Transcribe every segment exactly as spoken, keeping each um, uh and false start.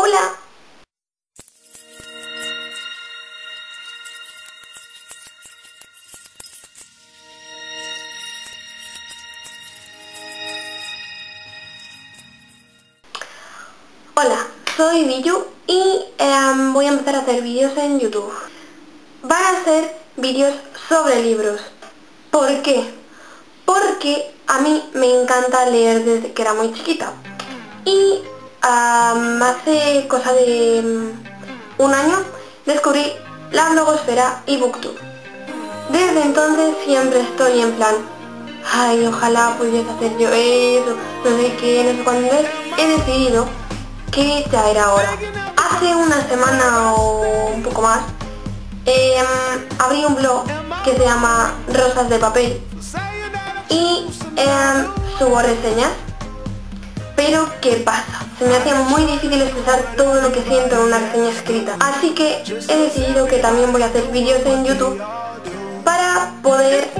¡Hola! Hola, soy Biyu y eh, voy a empezar a hacer vídeos en YouTube. Van a ser vídeos sobre libros. ¿Por qué? Porque a mí me encanta leer desde que era muy chiquita. Y um, hace cosa de um, un año descubrí la blogosfera y Booktube. Desde entonces siempre estoy en plan, ay, ojalá pudiese hacer yo eso, no sé qué, no sé cuándo. He decidido que ya era hora. Hace una semana o un poco más eh, abrí un blog que se llama Rosas de Papel y eh, subo reseñas. Pero ¿qué pasa? Se me hacía muy difícil expresar todo lo que siento en una reseña escrita. Así que he decidido que también voy a hacer vídeos en YouTube para poder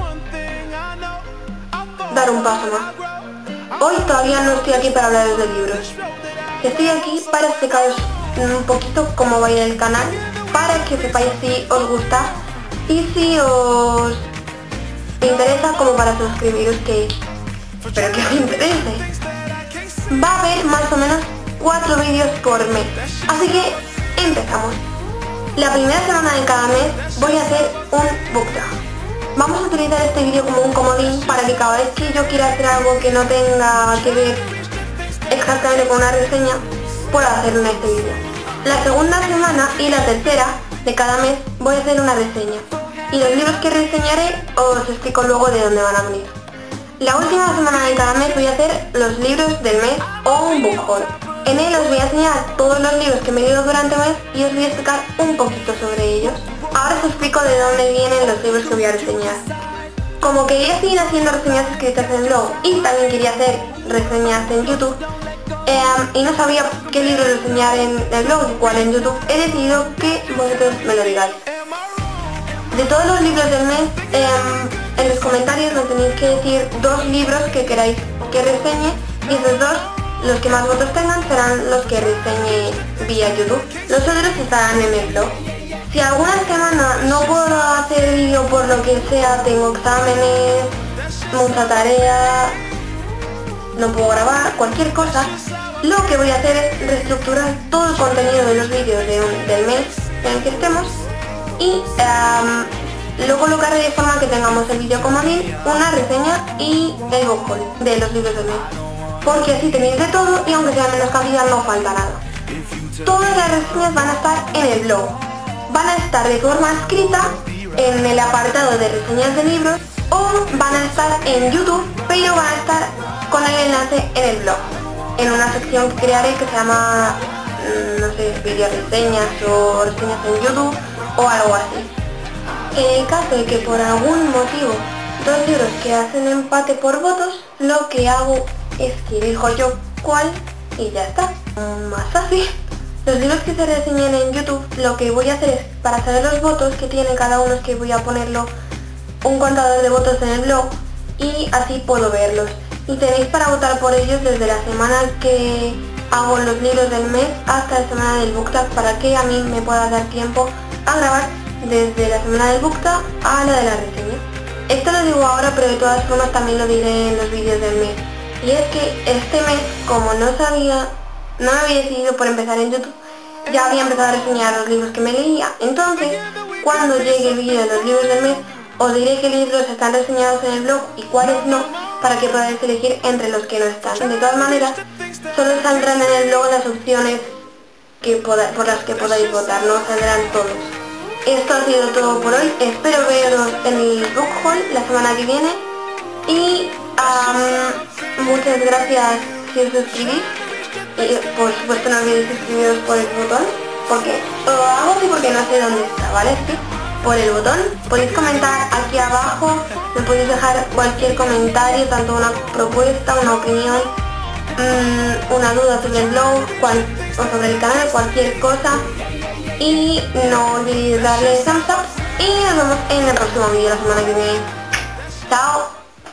dar un paso más. Hoy todavía no estoy aquí para hablaros de libros. Estoy aquí para explicaros un poquito cómo va a ir el canal, para que sepáis si os gusta y si os interesa, como para suscribiros, que espero que os interese. Va a haber más o menos cuatro vídeos por mes, así que empezamos. La primera semana de cada mes voy a hacer un book tag. Vamos a utilizar este vídeo como un comodín para que cada vez que yo quiera hacer algo que no tenga que ver exactamente con una reseña, pueda hacerlo en este vídeo. La segunda semana y la tercera de cada mes voy a hacer una reseña, y los libros que reseñaré os explico luego de dónde van a venir. La última semana de cada mes voy a hacer los libros del mes o un book haul. En él os voy a enseñar todos los libros que me he leído durante el mes y os voy a explicar un poquito sobre ellos. Ahora os explico de dónde vienen los libros que voy a reseñar. Como quería seguir haciendo reseñas escritas en el blog y también quería hacer reseñas en YouTube, eh, y no sabía qué libro reseñar en el blog y cuál en YouTube, he decidido que vosotros me lo digáis. De todos los libros del mes, eh, en los comentarios me tenéis que decir dos libros que queráis que reseñe, y esos dos, los que más votos tengan, serán los que reseñe vía YouTube. Los otros estarán en el blog. Si alguna semana no puedo hacer vídeo por lo que sea, tengo exámenes, mucha tarea, no puedo grabar, cualquier cosa, lo que voy a hacer es reestructurar todo el contenido de los vídeos de un, del mes en el que estemos y um, lo colocaré de forma que tengamos el vídeo comodín, una reseña y el book haul de los libros del mes. Porque así tenéis de todo y aunque sea menos cantidad no falta nada. Todas las reseñas van a estar en el blog. Van a estar de forma escrita en el apartado de reseñas de libros o van a estar en YouTube, pero van a estar con el enlace en el blog, en una sección que crearé que se llama, no sé, video reseñas o reseñas en YouTube o algo así. En el caso de que por algún motivo dos libros que hacen empate por votos, lo que hago es que elijo yo cuál y ya está, más fácil. Los libros que se reseñen en YouTube, lo que voy a hacer es, para saber los votos que tiene cada uno, es que voy a ponerlo un contador de votos en el blog y así puedo verlos. Y tenéis para votar por ellos desde la semana que hago los libros del mes hasta la semana del book tag, para que a mí me pueda dar tiempo a grabar desde la semana del book tag a la de la reseña. Esto lo digo ahora, pero de todas formas también lo diré en los vídeos del mes. Y es que este mes, como no sabía, no me había decidido por empezar en YouTube, ya había empezado a reseñar los libros que me leía. Entonces, cuando llegue el vídeo de los libros del mes, os diré qué libros están reseñados en el blog y cuáles no, para que podáis elegir entre los que no están. De todas maneras, solo saldrán en el blog las opciones que poda, por las que podáis votar, no saldrán todos. Esto ha sido todo por hoy, espero veros en el book haul la semana que viene y um, muchas gracias si os suscribís. Y por supuesto no olvidéis suscribiros por el botón, porque lo hago así porque no sé dónde está, ¿vale? Sí, por el botón. Podéis comentar aquí abajo, me podéis dejar cualquier comentario, tanto una propuesta, una opinión, mmm, una duda sobre el blog cual, o sobre el canal, cualquier cosa. Y no olvidéis darle thumbs up y nos vemos en el próximo vídeo la semana que viene. ¡Chao!